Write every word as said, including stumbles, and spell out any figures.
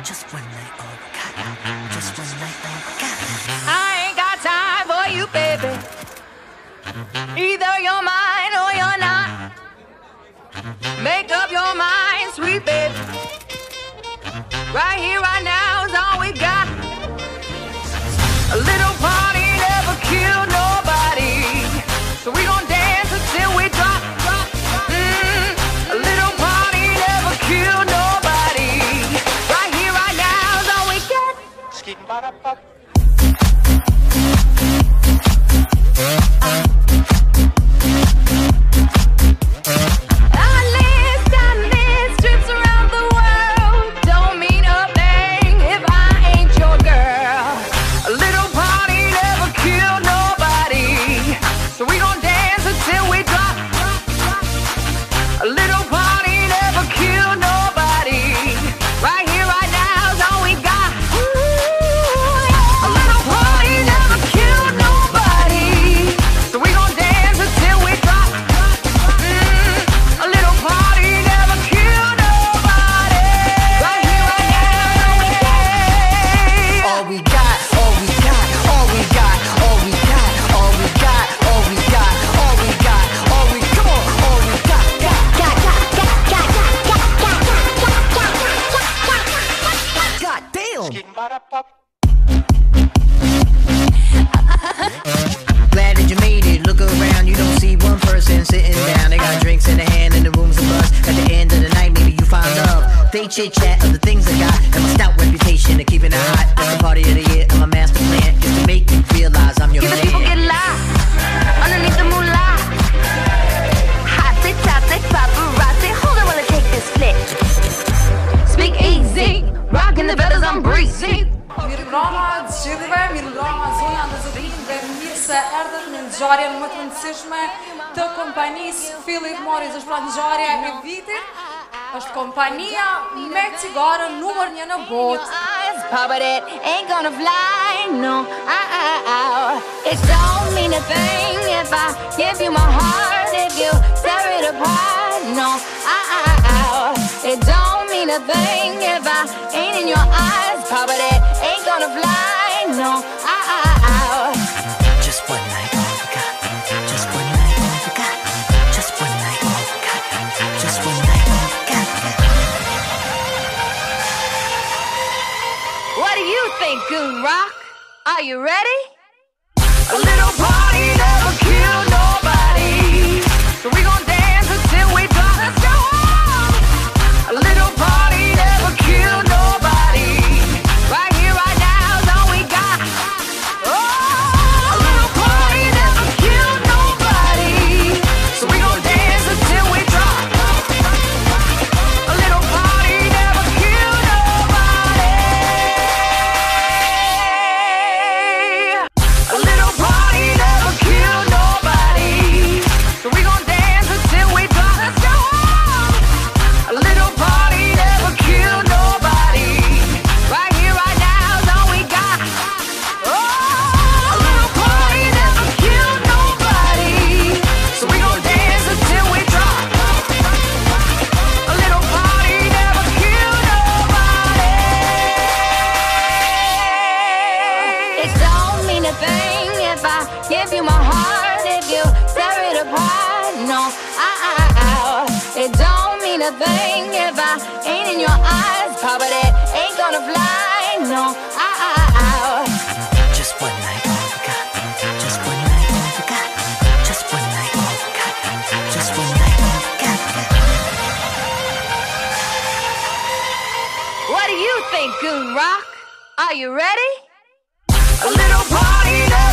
Just one night, all we got. Just one night, all we got. I ain't got time for you, baby. Either you're mine or you're not. Make up your mind, sweet baby. Right here, right now is all we got. A little party never killed nobody, so we gon' dance until we drop, drop, drop. Mm, a little party never killed nobody. Right here, right now is all we got. Glad that you made it. Look around, you don't see one person sitting down. They got drinks in their hand and the room's a buzz. At the end of the night, maybe you find love. They chit chat of the things I got and my stout reputation of keeping it hot. It's the party of the year and my master plan is to make you realize I'm your Give man. the people get live underneath the moonlight. Hot they top they paparazzi. Hold on while I take this flick. Speak easy, rocking the feathers, I'm breezy. Mirëmbrëma gjithëve, mirëmbrëma zonja dhe zotrinj dhe mirë se erdhët në ngjarjen më të rëndësishme të kompanisë Phillip Morris. Është pra ngjarja e vitit, është kompania me cigarën numër një në botë. But it ain't gonna fly, no. It don't mean a thing if I give you my heart, if you tear it apart, no. It don't mean a thing if I ain't in your eyes, but it ain't gonna fly, no. Just one night, all we got. Just one night, all we got. Just one night, all we got. Just one night, all we got. What do you think, Goon Rock? Are you ready? A little party never killed nobody, so we gon' dance until we drop. Let's go! A little party never killed nobody. Right here, right now is all we got. Oh, a little party never killed nobody, so we gon' dance until we drop. A little party never killed nobody. A little party never killed nobody, so we gon' dance until we drop. Let's go! A little party never killed nobody. Right here, right now is all we got. Oh, a little party never killed nobody, so we gon' dance until we drop. A little party never killed nobody. It don't mean a thing if I give you my heart, if you tear it apart, no. It don't mean a thing if I ain't in your eyes, but it ain't gonna fly, no. Just one night, all we got. Just one night, all we got. Just one night, all we got. Just one night, all we got. What do you think, Goon Rock? Are you ready? A little party never